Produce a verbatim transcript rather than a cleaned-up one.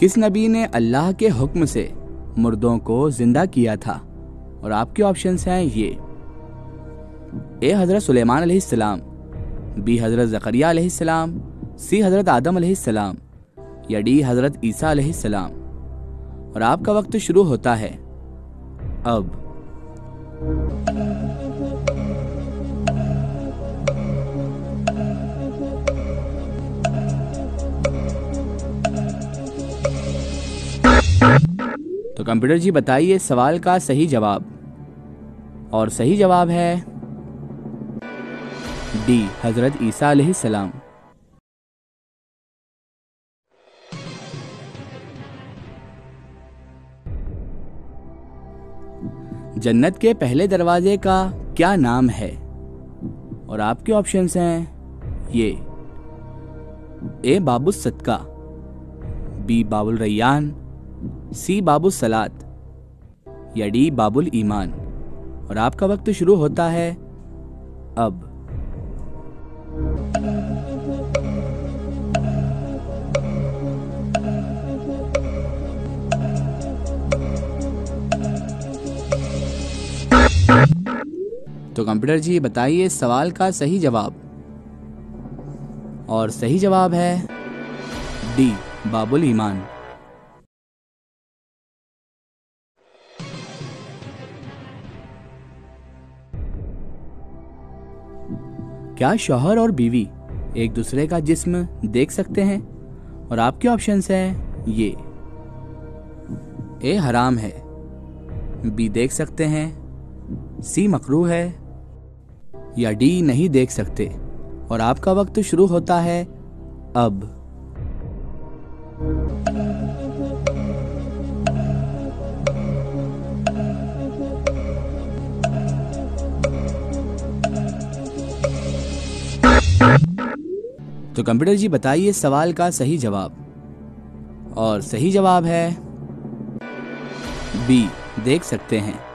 किस नबी ने अल्लाह के हुक्म से मुर्दों को जिंदा किया था? और आपके ऑप्शंस हैं ये: ए हज़रत सुलेमान अलैहिस्सलाम, बी हज़रत ज़करिया अलैहिस्सलाम, सी हज़रत आदम अलैहिस्सलाम या डी हज़रत ईसा अलैहिस्सलाम। और आपका वक्त शुरू होता है अब। तो कंप्यूटर जी बताइए सवाल का सही जवाब। और सही जवाब है डी हज़रत ईसा अलैहिस्सलाम। जन्नत के पहले दरवाजे का क्या नाम है? और आपके ऑप्शंस हैं ये: ए बाबुस सदका, बी बाबुल रैयान, सी बाबुस सलात या डी बाबुल ईमान। और आपका वक्त शुरू होता है अब। तो कंप्यूटर जी बताइए सवाल का सही जवाब। और सही जवाब है डी बाबुल ईमान। क्या शौहर और बीवी एक दूसरे का जिस्म देख सकते हैं? और आपके ऑप्शंस हैं ये: ए हराम है, बी देख सकते हैं, सी मकरूह है या डी नहीं देख सकते। और आपका वक्त शुरू होता है अब। तो कंप्यूटर जी बताइए सवाल का सही जवाब। और सही जवाब है बी देख सकते हैं।